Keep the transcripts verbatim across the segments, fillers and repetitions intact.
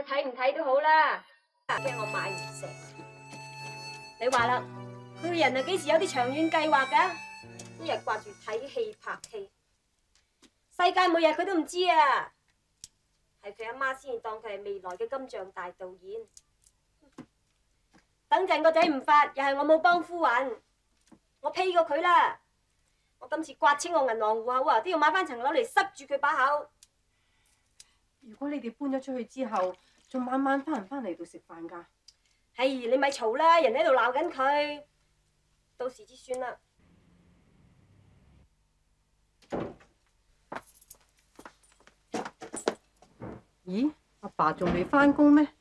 佢睇唔睇都好啦，驚我買唔成。你話啦，佢個人啊幾時有啲長遠計劃㗎？一日掛住睇戲拍戲，世界末日佢都唔知啊！係佢阿媽先當佢係未來嘅金像大導演。等陣個仔唔發，又係我冇幫夫運，我批過佢啦。我今次刮清我銀行戶口啊，都要買翻層樓嚟塞住佢把口。 如果你哋搬咗出去之後，仲晚晚翻唔翻嚟度食飯㗎？ 唉，你咪嘈啦，人喺度鬧緊佢，到時至算啦。 咦，阿爸仲未翻工咩？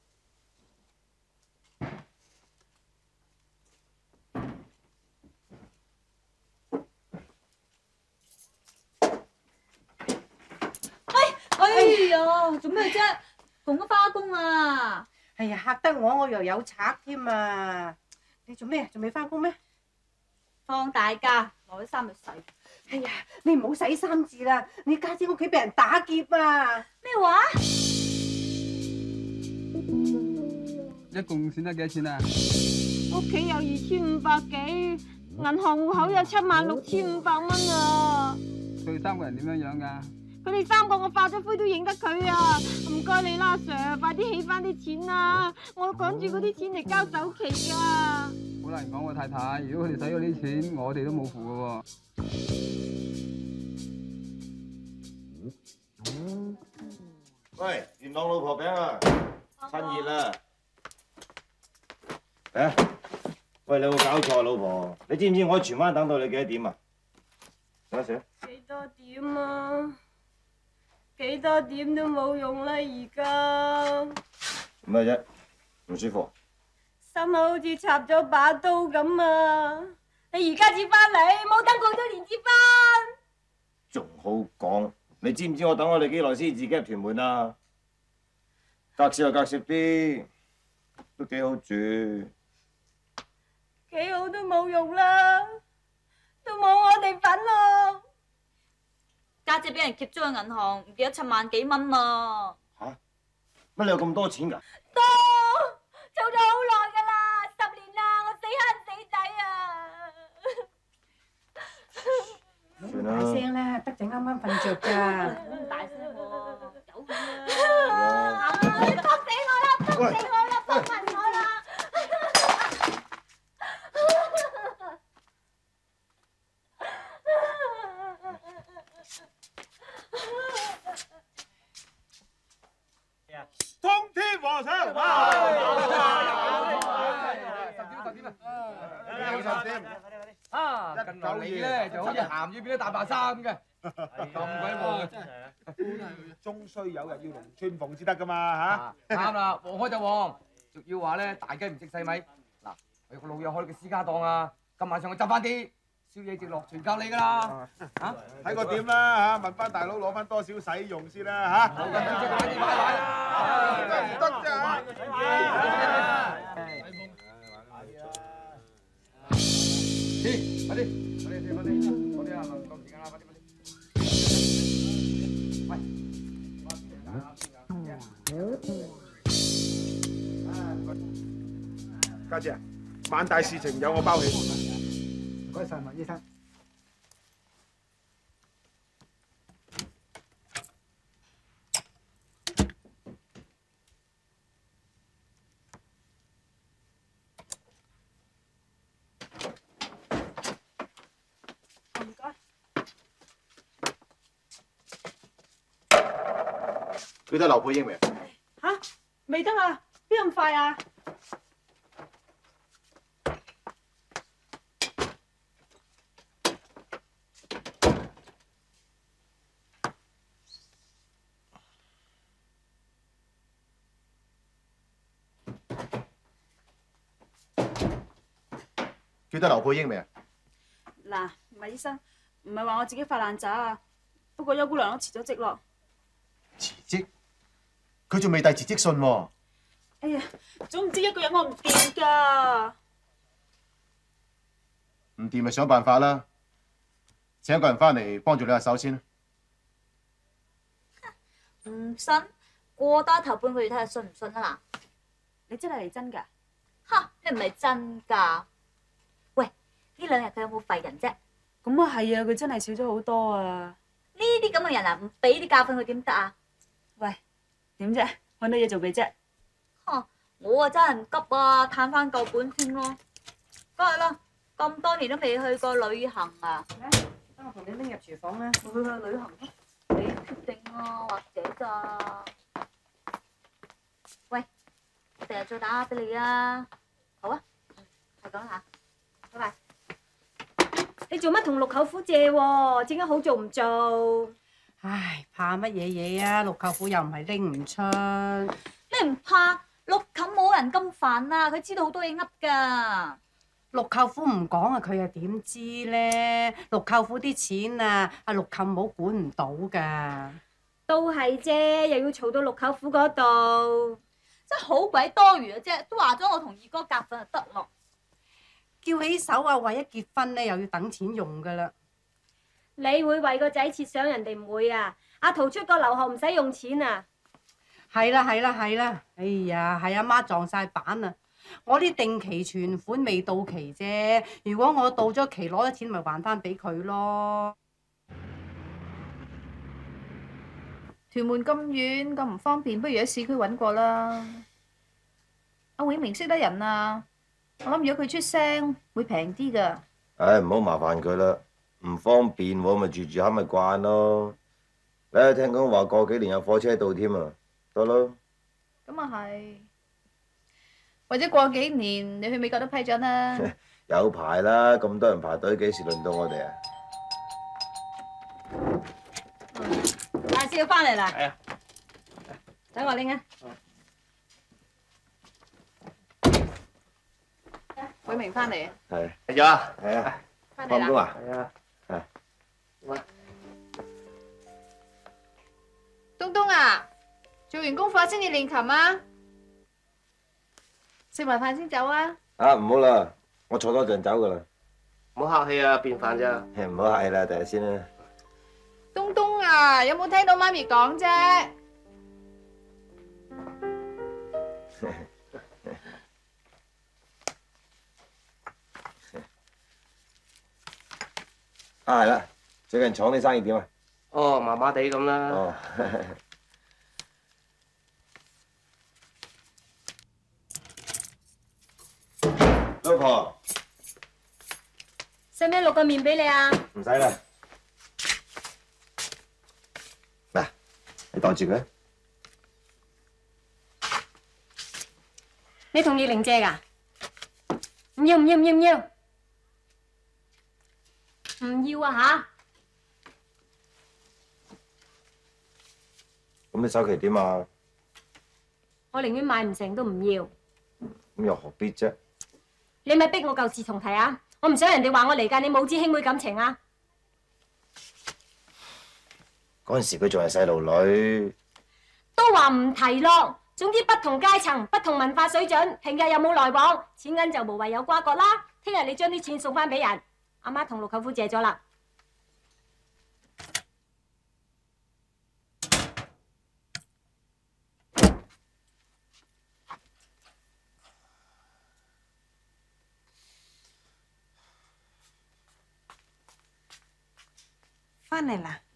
哎呀，做咩啫？同咗花工啊！ 哎呀，嚇得我，我又有賊添啊！你做咩？仲未翻工咩？ 放大假，攞啲衫去洗。 哎呀，你唔好洗衫字啦！你家姐屋企俾人打劫啊！ 咩話？ 一共算得幾多錢啊？ 屋企有二千五百幾，銀行戶口有七萬六千五百蚊啊！ 佢哋三個人點樣樣㗎？ 佢哋三個我化咗灰都認得佢啊！唔該你啦，Sir，快啲起翻啲錢啦！我趕住嗰啲錢嚟交首期㗎。 好難講喎，太太。如果佢哋使咗啲錢，我哋都冇符㗎喎。 喂，元朗老婆餅啊，趁熱啦！嚟啊！喂，你有冇搞錯啊，老婆？你知唔知我喺荃灣等到你幾多點啊？食一食。 幾多點啊？幾多點都冇用啦，而家。 咩啫？唔舒服？ 心口好似插咗把刀咁啊！你而家至翻嚟，冇等過多年至翻。 仲好講？你知唔知我等我哋幾耐先自己入屯門啊？隔少又隔少啲，都幾好住。 幾好都冇用啦，都冇我哋份咯。 家姐俾人劫咗去銀行，唔記得七萬幾蚊啊！ 吓？乜你有咁多錢㗎？ 多，做咗好耐㗎啦，十年啦，我死慳死抵啊！ 算大聲啦，得仔啱啱瞓着咋。 咁大聲喎，有嘢啊！你撲死我啦！撲死我啦！撲暈我啦！ 通天和尚， 十點十點啊！ 有十點。 啊，近來你咧就好似鹹魚變咗大白鯊咁嘅，咁鬼旺嘅真係。 終須有日要龍穿鳳先得噶嘛嚇。 啱啦，旺開就旺，仲要話咧大雞唔食細米。嗱，我有個老友開個私家檔啊，今晚上去執翻啲宵夜直落，全靠你噶啦。嚇， 睇個點啦嚇，問翻大佬攞翻多少使用先啦嚇。 冇咁專職，快啲買買啦！ 真係唔得啫嚇。 快啲，快啲，快啲，快啲，快啲啊！唔夠時間啦，快啲，快啲。喂， 家姐啊，萬大事情有我包起。 唔該曬，麥醫生。 唔該。 佢得劉佩英未？ 吓？未得啊？邊咁快啊？ 叫得劉佩英未啊？ 嗱，麥醫生，唔係話我自己發爛渣啊，不過邱姑娘都辭咗職咯。 辭職？佢仲未遞辭職信喎。 哎呀，總唔知一個人我唔掂㗎。 唔掂咪想辦法啦，請一個人翻嚟幫住你下手先啦。 唔信， 過多頭半個月睇下信唔信啊嗱！ 你真係嚟真㗎？ 吓，你唔係真㗎？喂，呢兩日佢有冇廢人啫？ 咁啊係啊，佢真係少咗好多啊！ 呢啲咁嘅人啊，唔俾啲教訓佢點得啊？ 喂，點啫？揾到嘢做未啫？ 呵，我啊真係唔急啊，嘆翻夠本先咯。梗係啦，咁多年都未去過旅行啊！ 等我同你拎入廚房啦。 去去旅行咯，你決定啊，或者咋？喂，我第日再打俾你啊！好啊，係咁啦，拜拜。 你做乜同六舅父借喎？正一好做唔做？ 唉，怕乜嘢嘢啊？六舅父又唔係拎唔出。 你唔怕？六冚冇人咁煩啊，佢知道好多嘢噏㗎。 六舅父唔講啊，佢又點知咧？六舅父啲錢啊，阿六舅母管唔到㗎。 都係啫，又要嘈到六舅父嗰度。 真係好鬼多餘啊啫！都話咗我同二哥夾份就得咯。 叫起手啊，為一結婚咧又要等錢用㗎啦。 你會為個仔設想，人哋唔會啊！阿桃出國留學唔使用錢啊！ 係啦係啦係啦，哎呀，係阿媽撞晒板啊！我啲定期存款未到期啫，如果我到咗期攞咗錢，咪還翻俾佢咯。 屯門咁遠咁唔方便，不如喺市區揾過啦。阿永明識得人啊，我諗如果佢出聲會平啲㗎。 唉，唔好麻煩佢啦，唔方便喎，咪住住下咪慣咯。唉，聽講話過幾年有火車到添啊，得咯。 咁啊係，或者過幾年你去美國都批准啦。 有排啦，咁多人排隊，幾時輪到我哋啊？ 大少翻嚟啦， 係啊， 等我拎啊。 永明翻嚟啊！ 係係咗啊， 係啊， 翻嚟啦！ 放工啊？ 係啊， 係。 東東啊，做完功課先至練琴啊！食埋飯先走啊！ 啊，唔好啦，我坐多陣走噶啦。 唔好客氣啊，便飯咋？ 唔好客氣啦，第日先啦。 東東啊，有冇聽到媽咪講啫？ 啊，係啦，最近廠啲生意點啊？ 哦，麻麻地咁啦。 哦。老婆， 使唔使落個面俾你啊？ 唔使啦。嗱，你袋住佢。 你同葉玲借㗎？唔要唔要唔要唔要？唔要啊吓！ 咁你首期點啊？ 我寧願買唔成都唔要。 咁又何必啫？ 你咪逼我舊事重提啊！我唔想人哋話我離間你冇知兄妹感情啊！ 嗰陣時佢仲係細路女。 都話唔提咯。總之不同階層、不同文化水準，平日又冇來往，錢銀就無謂有瓜葛啦。聽日你將啲錢送翻俾人，阿媽同六舅父借咗啦。 翻嚟啦，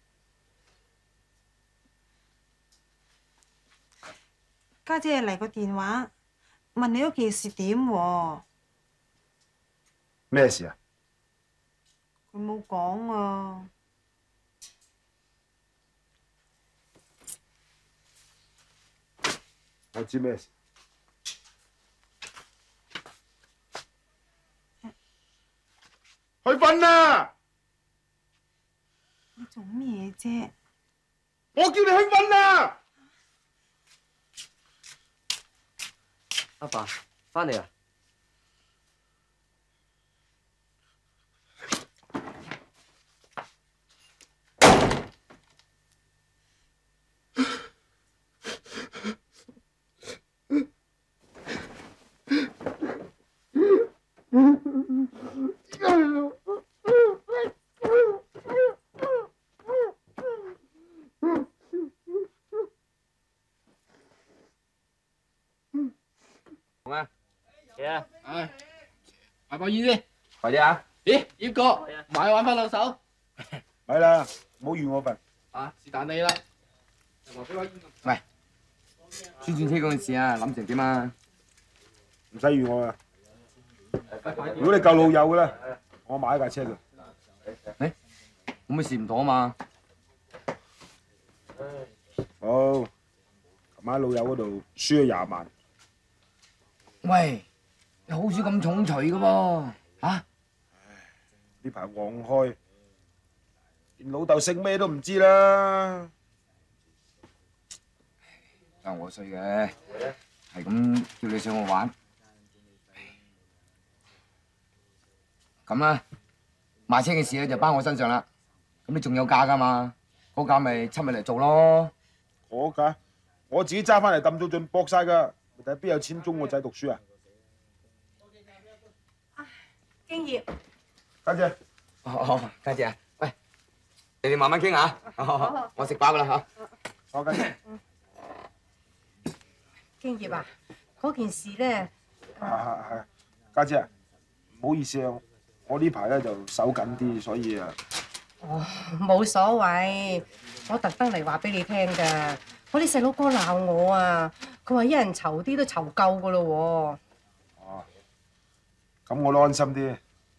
家姐嚟個電話問你嗰件事點喎？ 咩事啊？ 佢冇講啊。 我知咩事。去瞓啦！ 你做咩啫？ 我叫你去瞓啦！ 阿爸，翻嚟啦！ 買包煙先。 快啲啊！ 咦，葉哥，買玩翻兩手。 咪啦，唔好預我份。 啊，是但你啦。 喂，宣傳車嗰件事啊，諗成點啊？ 唔使預我啊！如果你夠老友嘅咧，我買一架車嘅。 誒，咁咪事唔妥啊嘛？ 好，琴晚喺老友嗰度輸咗廿萬。 喂，你好少咁重錘噶噃，嚇？ 呢排旺開，連老豆姓咩都唔知啦。 就我衰嘅，係咁叫你上去玩。咁啦，賣車嘅事咧就包我身上啦。咁你仲有價噶嘛？嗰價咪出咪嚟做咯。 嗰架我自己揸翻嚟抌到盡搏晒㗎，睇邊有錢供我仔讀書啊？ 經葉， 家姐。 哦哦，家姐啊，喂，你哋慢慢傾下。好，我食飽噶啦嚇。 好，家姐。 經葉啊，嗰件事咧， 係係係，家姐啊，唔好意思啊，我呢排咧就手緊啲，所以啊。 哦，冇所謂，我特登嚟話俾你聽㗎。我啲細佬哥鬧我啊，佢話一人籌啲都籌夠㗎咯喎。 哦，咁我都安心啲。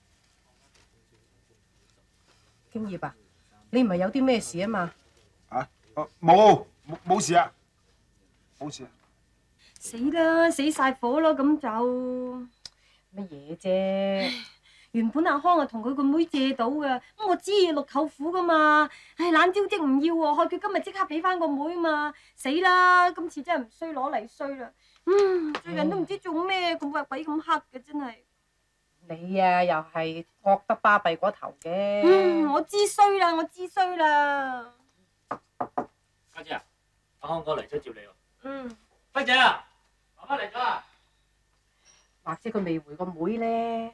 經葉啊，你唔係有啲咩事啊嘛？ 啊？冇冇冇事啊，冇事啊。 死啦，死晒火咯，咁就乜嘢啫？ 原本阿康啊同佢個妹借到嘅，咁我知六舅父噶嘛，唉懶招積唔要喎，害佢今日即刻俾翻個妹嘛，死啦！今次真係唔衰攞嚟衰啦，嗯，最近都唔知做咩咁鬼咁黑嘅真係。 你啊，又係惡得巴閉嗰頭嘅。 嗯，我知衰啦，我知衰啦。 家姐啊，阿康哥嚟咗接你喎。 嗯。 輝姐啊，媽媽嚟咗啊。 或者佢未回個妹咧。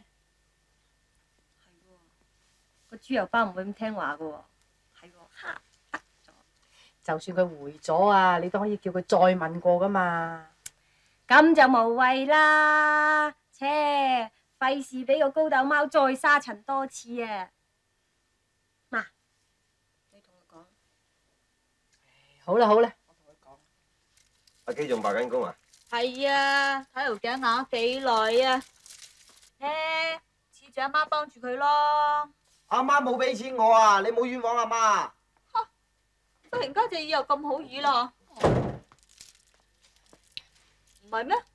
個豬油包唔會咁聽話噶喎，係喎，嚇得咗。 就算佢回咗啊，你都可以叫佢再問過噶嘛。 咁就無謂啦，切，費事俾個高斗貓再沙塵多次啊！媽，你同佢講。 好啦好啦，我同佢講。 阿基仲罷緊工啊？ 係啊，睇條頸硬幾耐啊？誒，似住阿媽幫住佢咯。 阿媽冇俾錢我啊！你冇冤枉阿媽。 嚇！忽然間隻耳又咁好耳啦？唔係咩？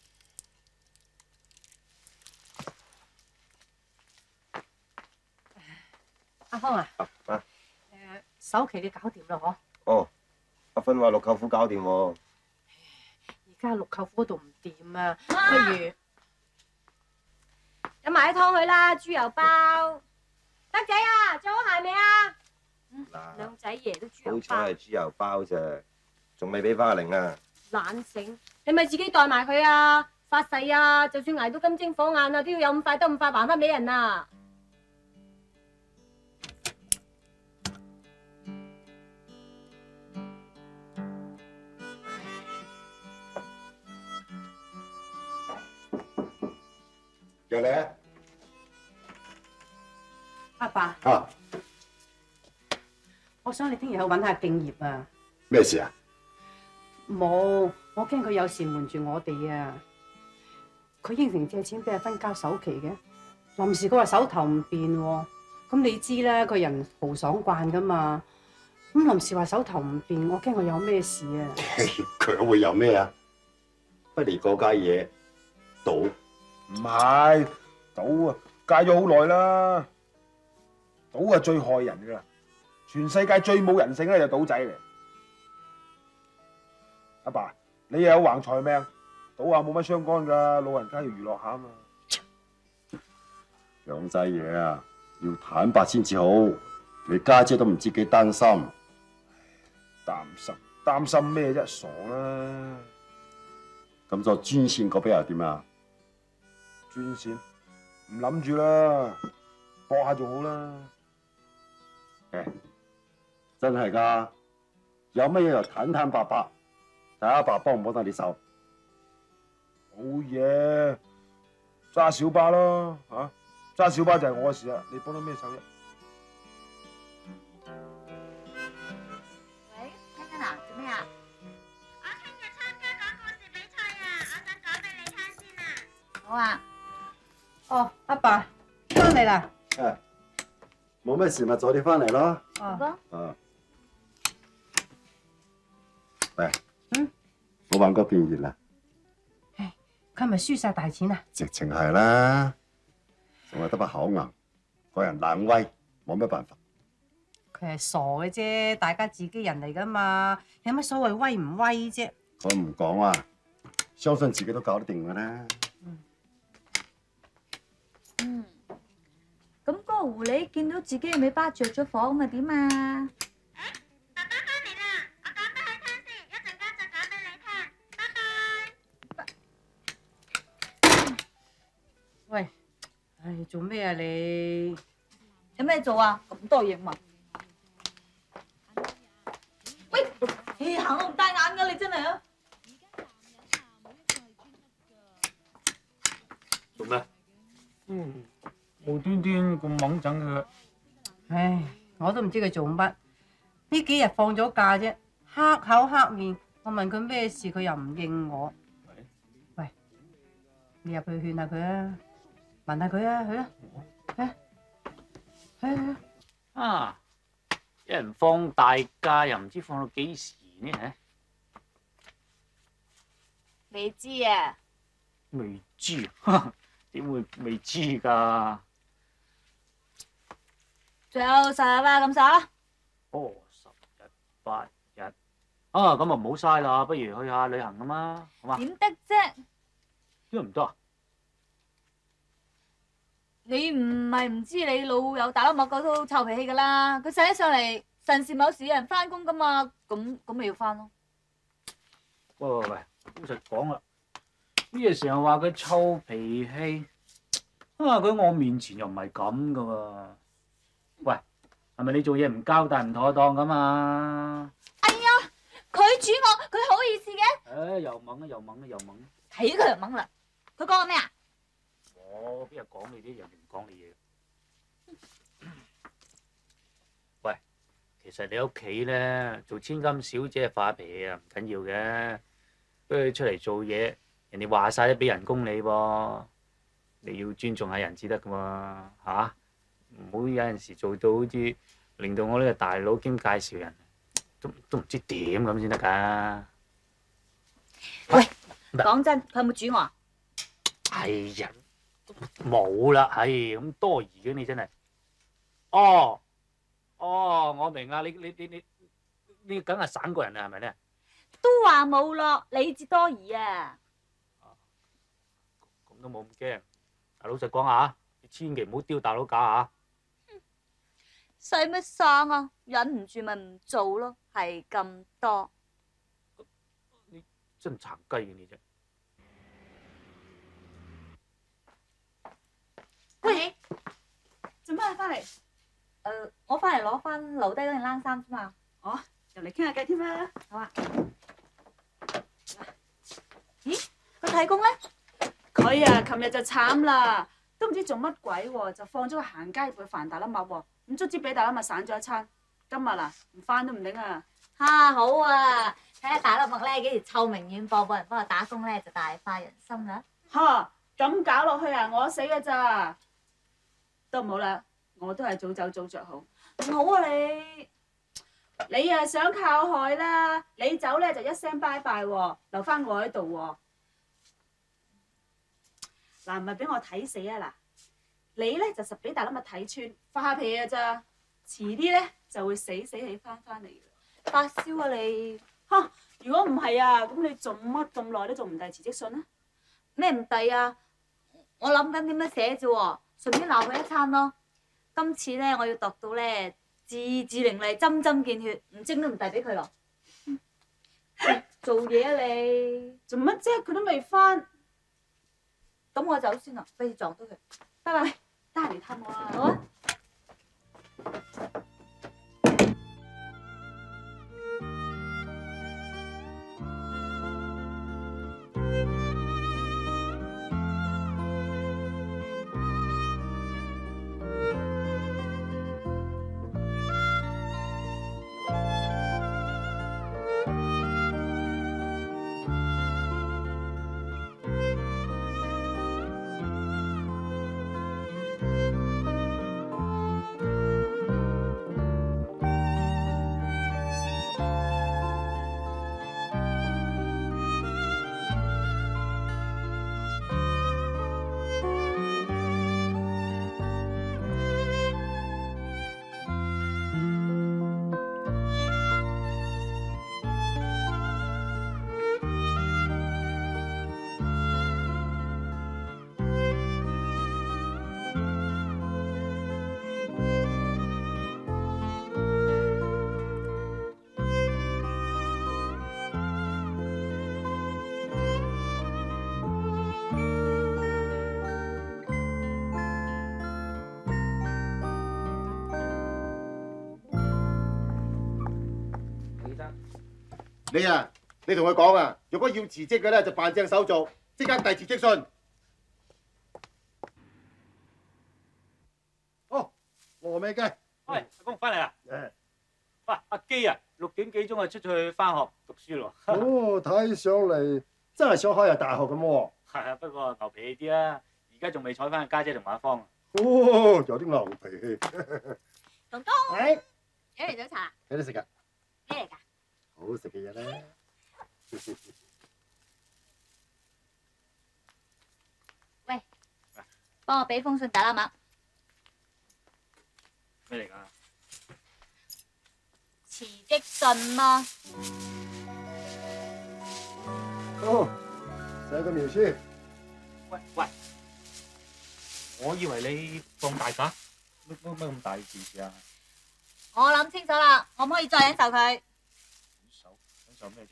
阿康啊， 啊誒首期你搞掂啦嗬？ 哦，阿芬話六舅父搞掂喎。 而家六舅父嗰度唔掂啊，不如飲埋啲湯去啦，豬油包。德仔啊，做好鞋未啊？ 嗱， 兩仔爺都豬油好包。 彩係豬油包啫，仲未俾翻阿玲啊。 懶醒，你咪自己代埋佢啊！發誓啊，就算捱到金睛火眼啊，都要有咁快得咁快還翻俾人啊！ 入嚟啊！ 阿爸， 啊， 我想你聽日去揾下敬業啊。 咩事啊？ 冇，我驚佢有事瞞住我哋啊！佢應承借錢俾阿芬交首期嘅，臨時佢話手頭唔便喎，咁你知啦，佢人豪爽慣噶嘛，咁臨時話手頭唔便，我驚佢有咩事啊！ 佢會有咩啊？不如嗰家嘢賭。 唔係賭啊，戒咗好耐啦。賭係最害人噶啦，全世界最冇人性咧就賭仔嚟。阿爸，你又有橫財命，賭下冇乜相干噶，老人家要娛樂下啊嘛。 兩仔嘢啊，要坦白先至好。你家姐都唔知幾擔心。 擔心擔心咩啫？傻啦！ 咁就專線嗰邊又點啊？ 專線唔諗住啦，搏下仲好啦。 誒，真係㗎，有乜嘢就坦坦白白，睇阿爸幫唔幫得你手。 好嘢， 揸小巴咯，嚇揸小巴就係我嘅事啦，你幫到咩手啫？ 喂，聽緊啊？做咩啊？ 我聽日參加講故事比賽啊，我想講俾你聽先啊。 好啊。 哦，阿爸翻嚟啦。 誒，冇咩事咪早啲翻嚟咯。 哦。 啊。喂。嗯。老闆哥變熱啦。 唉，佢係咪輸晒大錢啊？ 直情係啦，仲係得把口硬，個人冷威，冇咩辦法。 佢係傻嘅啫，大家自己人嚟噶嘛，有乜所謂威唔威啫？ 我唔講啊，相信自己都搞得掂噶啦。 嗯。咁嗰個狐狸見到自己嘅尾巴着咗火，咁啊點啊？ 喂，唉，做咩啊你？ 有咩做啊？咁多嘢問。喂，你行路唔帶眼㗎，你真係啊！ 做咩？ 嗯，無端端咁猛整佢。 唉，我都唔知佢做乜。呢幾日放咗假啫，黑口黑面。我問佢咩事，佢又唔應我。喂，你入去勸下佢啊！問下佢啊，去啊，去去去啊！一人放大假又唔知放到幾時呢？ 未知啊？ 未知，點會未知㗎？ 仲有十日啊，咁耍啦。 哦，十日八日啊，咁啊唔好嘥啦，不如去下旅行啊嘛，好嘛？ 點得啫？ 點解唔得啊？ 你唔係唔知你老友大粒麥嗰套臭脾氣噶啦，佢寫上嚟神時某時有人翻工噶嘛，咁咁咪要翻咯。 喂喂喂，老實講啦，呢嘢成日話佢臭脾氣，啊佢喺我面前又唔係咁噶喎。喂，係咪你做嘢唔交代唔妥當噶嘛？ 哎呀，佢煮我，佢好意思嘅。 誒，又猛啊又猛啊又猛！ 睇佢又猛啦，佢講我咩啊？ 我邊日講你啲，人哋唔講你嘢。喂，其實你屋企咧做千金小姐發脾氣啊，唔緊要嘅。不過出嚟做嘢，人哋話晒都俾人工你喎，你要尊重下人至得噶嘛，嚇？唔好有陣時做到好似令到我呢個大佬兼介紹人，都都唔知點咁先得㗎。 喂，講真，佢有冇煮我啊？ 哎呀！冇啦，唉，咁多疑嘅你真係。哦，哦，我明啦，你你你你你梗係省個人啦，係咪咧？ 都話冇咯，你至多疑啊！ 咁都冇咁驚。嗱，老實講下，你千祈唔好丟大佬架啊！ 使乜生啊？忍唔住咪唔做咯，係咁多。 你真殘雞嘅你啫！ 喂，做咩翻嚟？誒，我翻嚟攞翻留低嗰件冷衫啫嘛。 哦，入嚟傾下偈添啦。 好啊。咦，個太公咧？ 佢啊，琴日就慘啦，都唔知做乜鬼喎，就放咗個行街去飯大粒麥喎，咁卒之俾大粒麥散咗一餐。今日啊，唔翻都唔頂啊！ 嚇好啊！睇下大粒麥咧幾時臭名遠播，冇人幫我打工咧就大快人心啦。 嚇，咁搞落去啊，我死㗎咋！都唔好啦，我都係早走早着好。 唔好啊你！ 你啊想靠害啦，你走咧就一聲拜拜喎，留翻我喺度喎。嗱，唔係俾我睇死啊嗱！你咧就實俾大粒麥睇穿，發下脾氣㗎咋，遲啲咧就會死死氣翻翻嚟㗎。 發燒啊你！ 嚇！如果唔係啊，咁你做乜咁耐都仲唔遞辭職信啊？ 咩唔遞啊？我諗緊點樣寫啫喎，順便鬧佢一餐咯。今次咧我要度到咧字字伶俐、針針見血，唔精都唔遞俾佢咯。做嘢啊你！ 做乜啫？佢都未翻。 咁我走先啦，費事撞到佢。 拜拜，得閒嚟探我啊！ 好啊。 你啊，你同佢講啊，如果要辭職嘅咧，就辦正手續，即刻遞辭職信。 哦，和味雞。 喂，阿公翻嚟啦！ 誒， 喂，阿基啊，六點幾鐘啊出去翻學讀書咯。 哦，睇上嚟真係想開入大學咁喎。 係啊，不過牛脾氣啲啦，而家仲未睬翻家姐同馬芳。 哦，有啲牛脾氣。 東東， 誒， 請嚟早茶， 有得食㗎？ 咩嚟㗎？ 好食嘅嘢咧。 喂，幫我俾封信打啦嘛。 咩嚟㗎？ 辭職信咯。 哦，寫個描書。 喂喂，我以為你放大假，乜乜乜咁大件事啊？ 我諗清楚啦，我唔可以再忍受佢。 忍受忍受咩啫？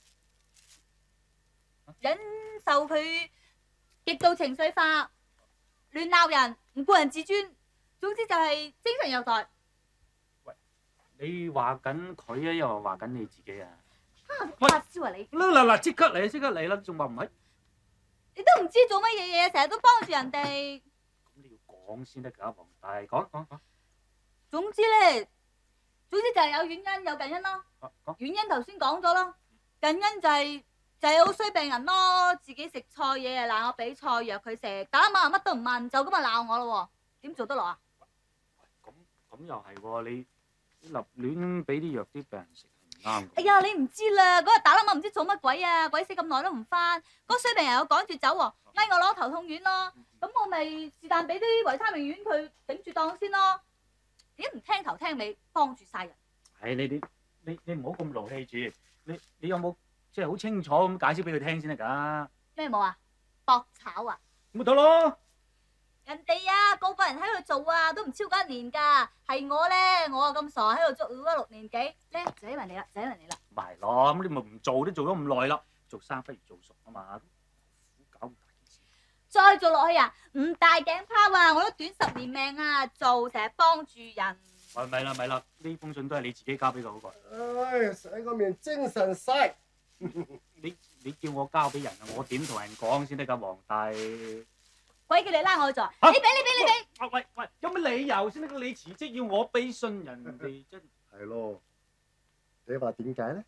忍受佢極度情緒化，亂鬧人，唔顧人自尊，總之就係精神虐待。 你話緊佢啊，又話緊你自己啊？ 發燒啊你！ 嗱嗱嗱，即刻嚟，即刻嚟啦！仲話唔係？ 你都唔知做乜嘢嘢，成日都幫住人哋。 咁你要講先得㗎，黃大，講講講。 總之咧，總之就係有原因有近因咯。原因頭先講咗咯，近因就係就係好衰病人咯，自己食錯嘢啊，鬧我俾錯藥佢食，打罵乜都唔問，就咁啊鬧我咯，點做得落啊？ 咁咁又係喎，你立亂俾啲藥啲病人食係唔啱嘅。 哎呀，你唔知啦，嗰日打冧我唔知做乜鬼啊，鬼死咁耐都唔翻，嗰衰病人又趕住走喎，嗌我攞頭痛丸咯，咁我咪是但俾啲維他命丸佢頂住檔先咯。你唔聽頭聽尾，幫住晒人。 係你你你你唔好咁勞氣住，你你有冇即係好清楚咁解釋俾佢聽先得㗎？ 咩冇啊？搏炒啊？ 咪得咯。 人哋啊，個個人喺度做啊，都唔超過一年㗎。係我咧，我啊咁傻喺度做咗六年幾，咧就因為你啦，就因為你啦。 咪係咯，咁你咪唔做都做咗咁耐啦，做生不如做熟啊嘛，苦搞咁大件事。 再做落去啊，唔大頸泡啊，我都短十年命啊，做成日幫住人。 喂，咪啦咪啦，呢封信都係你自己交俾佢好過。 唉，洗個面精神晒。 你你叫我交俾人啊，我點同人講先得㗎，黃大。 鬼叫你拉我去做，你俾你俾你俾。 啊喂喂，有乜理由先得㗎？你辭職要我俾信人哋真係咯，你話點解咧？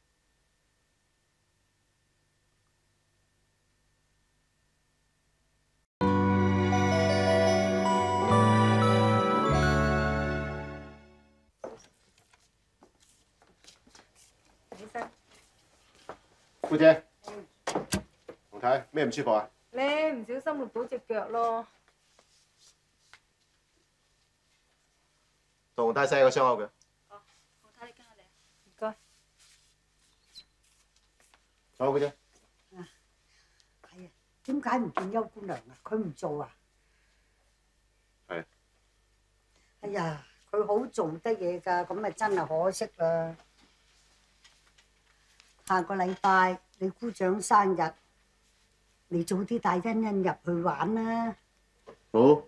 起身。 姑姐，洪太，咩唔舒服啊？ 你唔小心搦到隻腳咯。 同洪太洗個傷口嘅。 哦，洪太你跟我嚟。 唔該。 好嘅啫。 係啊，點解唔見邱姑娘啊？佢唔做啊？ 係。 哎呀，佢好做得嘢㗎，咁咪真係可惜啦。下個禮拜你姑丈生日，你早啲帶欣欣入去玩啦。 好。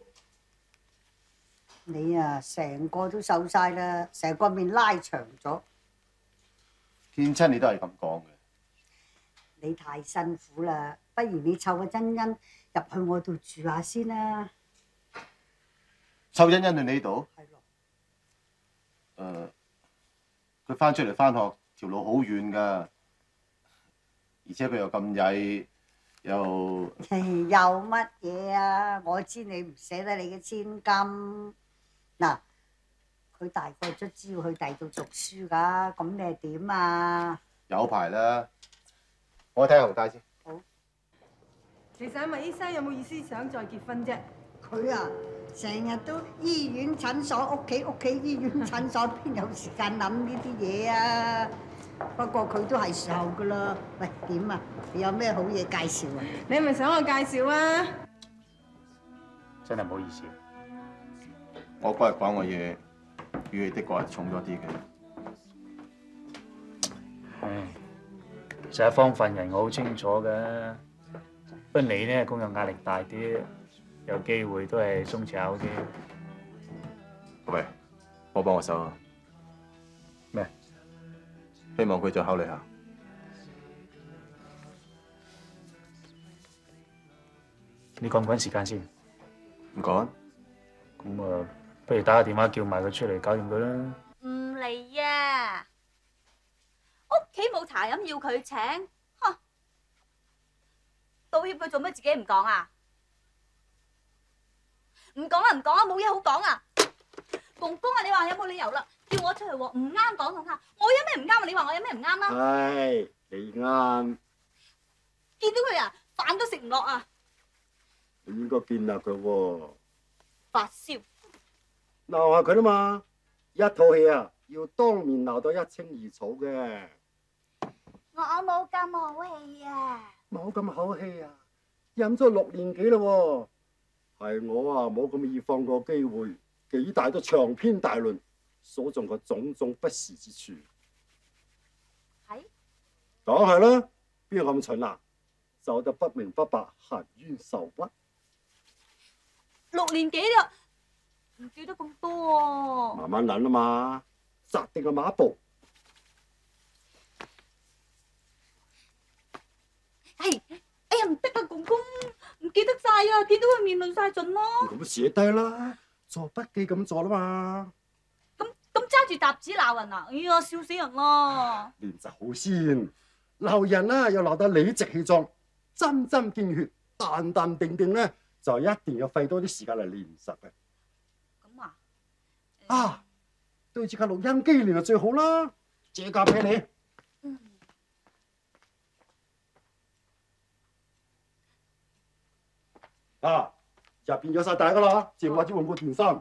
你啊，成個都瘦晒啦，成個面拉長咗。 見親你都係咁講嘅。 你太辛苦啦，不如你湊個欣欣入去我度住下先啦。 湊欣欣去你度？ 係咯。 誒，佢翻出嚟翻學條路好遠㗎，而且佢又咁曳，又有乜嘢啊？我知你唔捨得你嘅千金。嗱，佢大個卒之要去第度讀書㗎，咁你係點啊？ 有排啦。我睇下洪太先。 好。 其實麥醫生有冇意思想再結婚啫？ 佢啊，成日都醫院診所，屋企屋企醫院診所，邊有時間諗呢啲嘢啊？不過佢都係時候㗎啦。喂，點啊？你有咩好嘢介紹啊？ 你係咪想我介紹啊？ 真係唔好意思。 我嗰日講嘅嘢，語氣的確係重咗啲嘅。 唉，其實方份人我好清楚嘅，不過你呢工作壓力大啲，有機會都係鬆弛啲。 喂，幫幫我手啊！ 咩？ 希望佢再考慮下。 你趕唔趕時間先？ 唔趕。 咁啊，不如打個電話叫埋佢出嚟搞掂佢啦。 唔嚟啊！屋企冇茶飲要佢請，哼！道歉佢做咩自己唔講啊？唔講啊唔講啊，冇嘢好講啊！公公啊，你話有冇理由啦？叫我出去喎，唔啱講講下，我有咩唔啱啊？你話我有咩唔啱啊？ 係你啱， 見到佢啊，飯都食唔落啊！ 你應該見下佢喎， 發燒。 鬧下佢啦嘛！一套戲啊，要當面鬧到一清二楚嘅。 我冇咁好氣啊！ 冇咁口氣啊！飲咗六年幾啦喎，係我啊冇咁易放過機會，幾大都長篇大論數盡個種種不是之處。 係？ 梗係啦，邊個咁蠢啊？走得不明不白，含冤受屈。 六年幾啦，唔記得咁多喎。 慢慢諗啊嘛，扎定個馬步。 係，哎呀唔得啊，公公，唔記得晒啊，見到佢面論晒盡咯。 咁寫低啦，做筆記咁做啦嘛。 咁咁揸住沓紙鬧人啊！哎呀，笑死人啦！ 練習好先，鬧人啊又鬧得理直氣壯，針針見血，淡淡定定咧，就一定要費多啲時間嚟練習嘅。 咁啊？ 啊，對住架錄音機練就最好啦，借架俾你。 嗯。 啊，入邊有晒帶噶啦，淨或者換個件衫，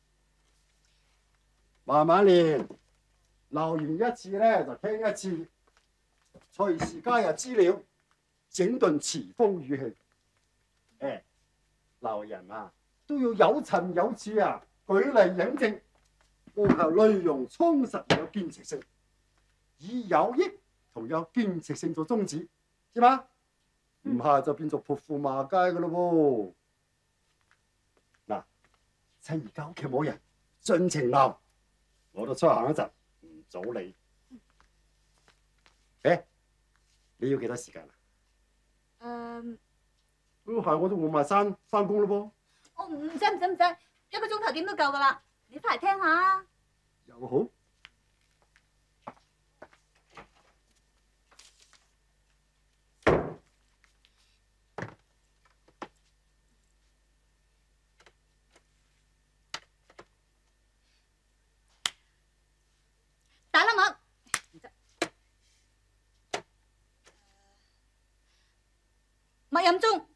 慢慢練。鬧完一次咧就聽一次，隨時加入資料，整頓詞風語氣。誒，鬧人啊都要有層有次啊，舉例引證，務求內容充實而有建設性，以有益同有建設性做宗旨，知嘛？唔係就變做潑婦罵街噶咯喎！嗱，趁而家屋企冇人，盡情鬧，我都出去行一陣，唔阻你。誒，你要幾多時間啊？ 誒， 咁係我都換埋衫翻工咯噃。 我唔使唔使唔使，一個鐘頭點都夠噶啦。你翻嚟聽下。 又好。 打啦麥，麥任中，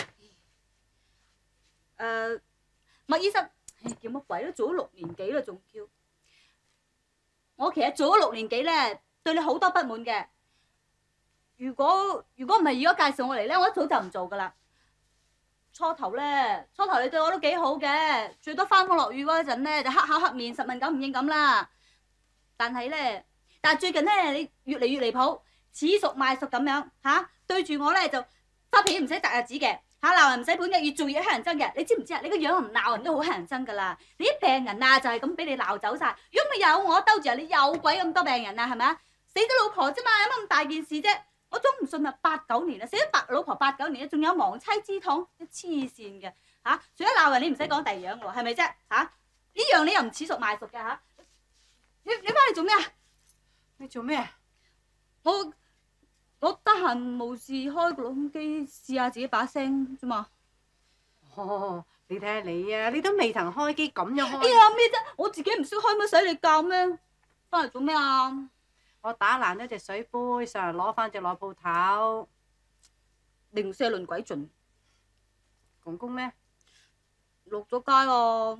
誒，麥醫生，叫乜鬼都做咗六年幾啦，仲叫我其實做咗六年幾咧，對你好多不滿嘅。如果如果唔係而家介紹我嚟咧，我一早就唔做噶啦。初頭咧，初頭你對我都幾好嘅，最多翻風落雨嗰陣咧就黑口黑面，實問九唔應咁啦。但係咧，但係最近咧，你越嚟越離譜，恃熟賣熟咁樣嚇，對住我咧就發脾氣唔使擇日子嘅嚇，鬧人唔使本嘅，越做越乞人憎嘅。你知唔知啊？你個樣唔鬧人都好乞人憎噶啦。你啲病人啊，就係咁俾你鬧走晒。如果咪有我兜住啊，你有鬼咁多病人啊，係咪啊？死咗老婆啫嘛，有乜咁大件事啫？我總唔信啊，八九年啦，死咗八老婆八九年，仲有亡妻之痛，黐線嘅嚇。除咗鬧人，你唔使講第二樣喎，係咪啫嚇？呢樣你又唔恃熟賣熟嘅嚇。你你翻嚟做咩啊？ 你做咩？ 我我得閒無事開個錄音機試下自己把聲啫嘛。 哦，你睇下你啊，你都未曾開機咁樣開。 哎呀咩啫？我自己唔識開，乜使你教咩？翻嚟做咩啊？ 我打爛咗隻水杯，上嚟攞翻隻落鋪頭。 零舍論鬼盡。 公公呢？ 落咗街喎。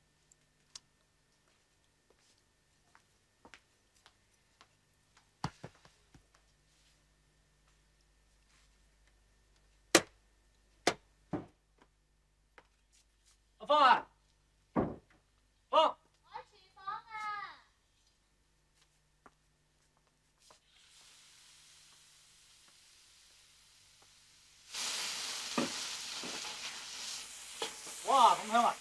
阿芳啊，芳， 我喺廚房啊。 哇，咁香啊！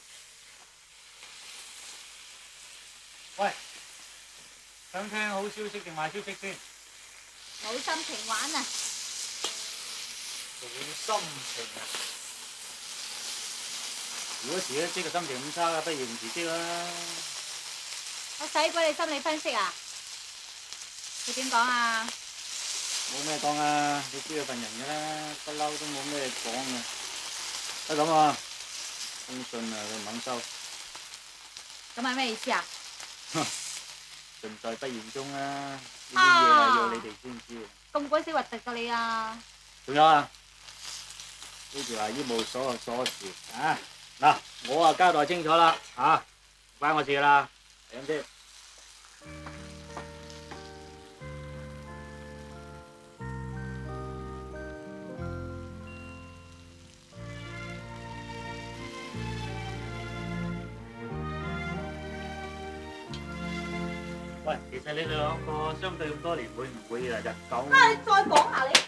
喂，想聽好消息定壞消息先？ 冇心情玩啊！ 冇心情啊！ 如果辭咗職個心情咁差，不如唔辭職啦。 我使鬼你心理分析啊？佢點講啊？ 冇咩講啊，你知佢份人嘅啦，不嬲都冇咩講嘅。得咁啊，封信啊，佢唔肯收。 咁係咩意思啊？ 盡在不言中啦，呢啲嘢係要你哋先知。 咁鬼死核突㗎你啊！ 仲有啊，呢條係醫務所嘅鎖匙啊！嗱，我啊交代清楚啦，嚇，唔關我事㗎啦，係咁先。喂，其實你哋兩個相對咁多年，會唔會啊日久？ 啊！你再講下你。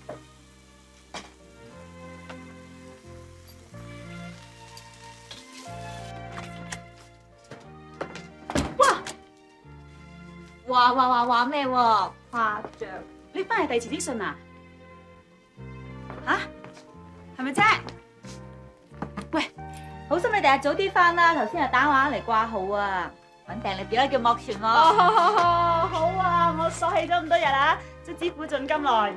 哇！話話話話咩喎？誇張！ 你翻嚟遞遲啲信啊？吓？係咪啫？ 喂，好心你第日早啲翻啦，頭先又打電話嚟掛號啊！揾訂你表姐叫莫璇喎。 哦，好啊，我索氣咗咁多日啊，卒之苦盡甘來。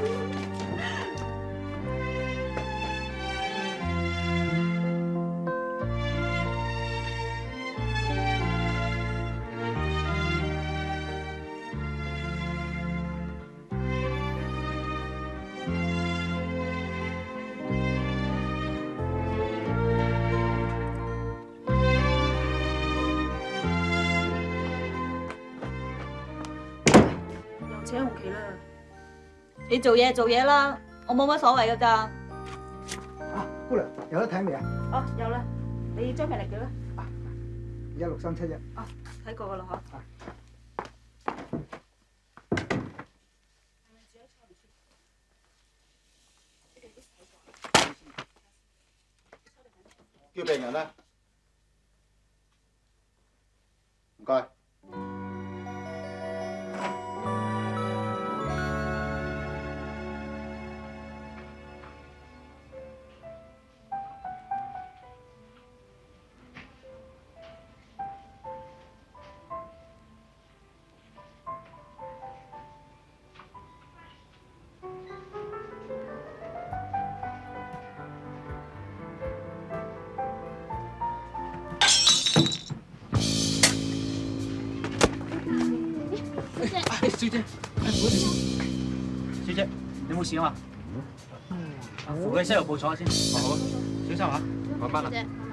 扯紅旗啦！ 你做嘢做嘢啦，我冇乜所謂㗎咋。 啊，姑娘有得睇未啊？ 哦，有啦，你張平嚟叫啦。 一六三七一。 哦，睇過噶啦嗬。 叫病人啦。唔該。 小姐，唔好意思，小姐，你冇事啊嘛？扶佢西藥部坐下先。哦好，小心嚇，慢慢啦。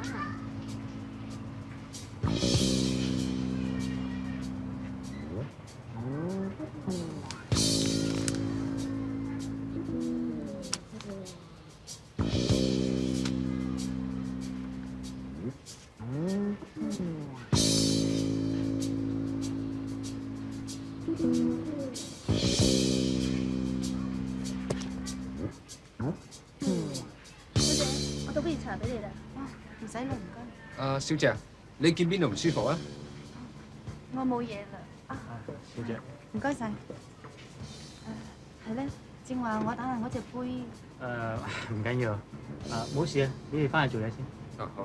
我倒杯熱茶俾你啦。唔使啦，唔該。 啊，小姐，你見邊度唔舒服啊？ 我冇嘢啦。啊， 小姐。 唔該晒。誒，係咧，正話我打爛嗰隻杯。 誒，唔緊要，啊冇事啊，你哋翻去做嘢先。 哦好。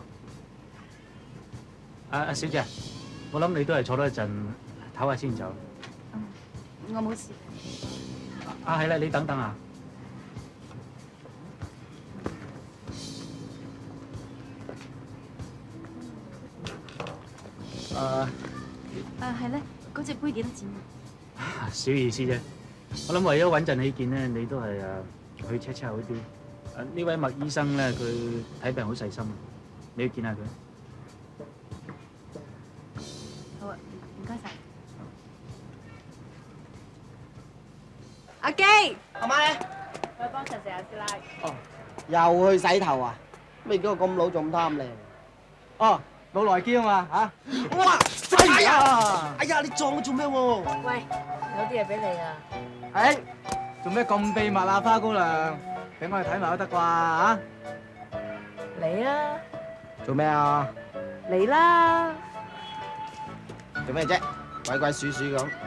阿阿小姐，我諗你都係坐多一陣，唞下先走。 我冇事。 啊係啦，你等等啊。誒。 誒係咧，嗰隻杯幾多錢啊？ 小意思啫，我諗為咗穩陣起見咧，你都係誒去 check check 好啲。誒呢位麥醫生咧，佢睇病好細心，你要見下佢。 好啊，唔該晒。 阿基，阿媽咧？ 我幫襯食下師奶。 哦，又去洗頭啊？咩叫我咁老仲咁貪靚？哦，老來嬌嘛嚇！哇！哎呀！哎呀！你撞我做咩喎？ 喂，有啲嘢俾你啊！ 誒，做咩咁秘密啊，花姑娘？俾我哋睇埋都得啩嚇？ 嚟啊！ 做咩啊？ 嚟啦！ 做咩啫？鬼鬼祟祟咁。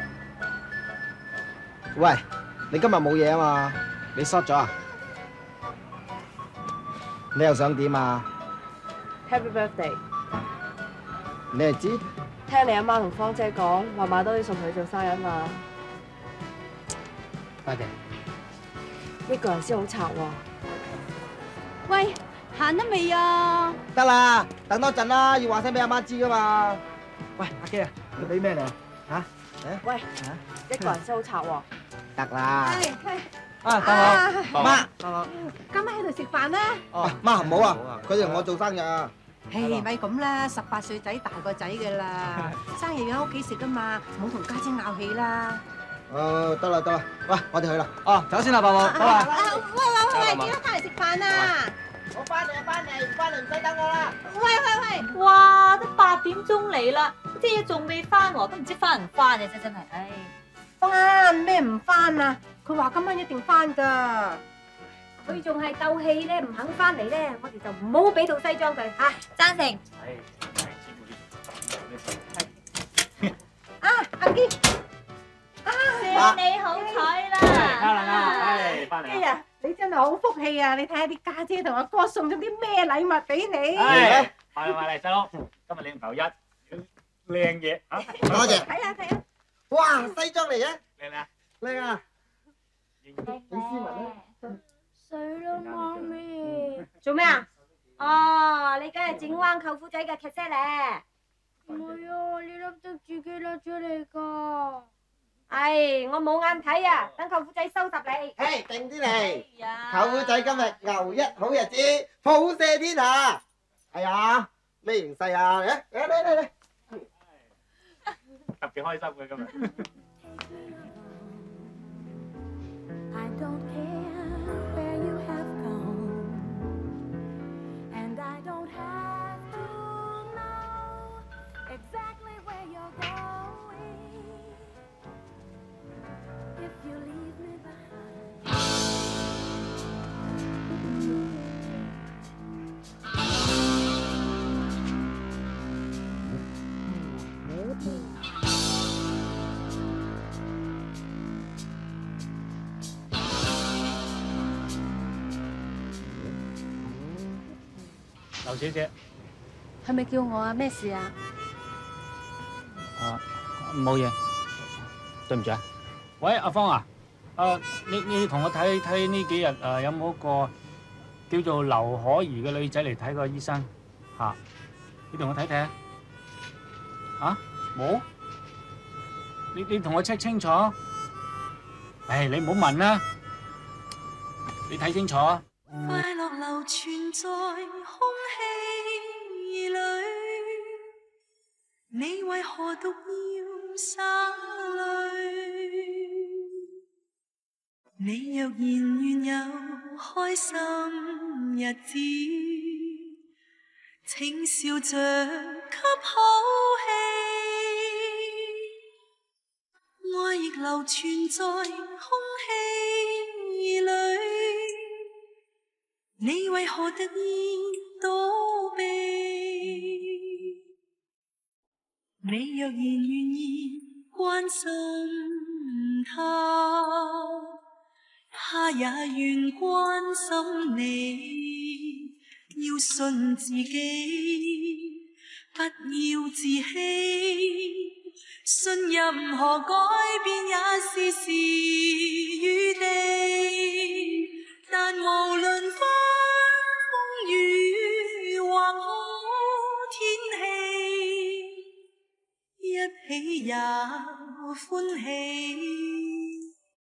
喂，你今日冇嘢啊嘛？你失咗啊？你又想點啊？ Happy birthday！ 你係知？ 聽你阿媽同芳姐講，話買多啲餸佢做生日嘛。 多謝。 一個人先好拆喎。 喂，行得未啊？ 得啦，等多陣啦，要話聲俾阿媽知噶嘛。喂，阿基啊，你俾咩嚟啊？嚇？ 喂，一個人先好拆喎。 得啦。 係係。 啊，當我媽，當我。 今晚喺度食飯啦。 哦，媽唔好啊，佢哋同我做生日啊。 唉，咪咁啦，十八歲仔大個仔噶啦，生日要喺屋企食啊嘛，唔好同家姐拗氣啦。 誒，得啦得啦，喂，我哋去啦。哦，走先啦，伯母，拜拜。 喂喂喂，記得翻嚟食飯啊！ 我翻嚟啊，翻嚟，唔翻嚟唔使等我啦。 喂喂喂，哇，都八點鐘嚟啦，啲嘢仲未翻喎，都唔知翻唔翻嘅啫，真係，唉。 翻咩唔翻啊？佢話今晚一定翻㗎。 佢仲係鬥氣咧，唔肯翻嚟咧，我哋就唔好俾套西裝佢嚇。 贊成。 啊，阿堅， 啊，你好彩啦！ 嘉玲啊，唉，翻嚟啦。 基啊，你真係好福氣啊！你睇下啲家姐同阿哥送咗啲咩禮物俾你。 唉，買嚟買嚟，細佬，今日你頭一靚嘢啊！ 多謝。 睇下睇下。 哇，西裝嚟嘅。 靚唔靚啊？ 靚啊！你斯文啊？ 死啦，媽咪！ 做咩啊？哦，你梗係整彎舅父仔嘅劇 set 咧。 唔係啊，呢粒都自己甩出嚟㗎。 唉，我冇眼睇啊！等舅父仔收拾你。 嘿，定啲嚟！舅父仔今日牛一好日子，普赦天下。係啊，咩形勢啊？嚟嚟嚟嚟！ 特別開心嘅今日。 I don't care where you have gone, and I don't have to know exactly where you're going. If you leave me behind. 劉小姐， 係咪叫我啊？咩事啊？ 啊，冇嘢，對唔住啊。喂，阿芳啊，誒，你你同我睇睇呢幾日誒有冇一個叫做劉可兒嘅女仔嚟睇個醫生嚇？你同我睇睇啊。啊？冇？你你同我 check 清楚。唉，你唔好問啦，你睇清楚啊。 快樂流傳在空氣裏，你為何獨要灑淚？你若然願有開心日子，請笑着給口氣，愛亦流傳在空氣裏。你為何特意躲避？你若然願意關心他，他也願關心你。要信自己，不要自欺，信任何改變也是時與地。但無論風風雨或好天氣，一起也歡喜。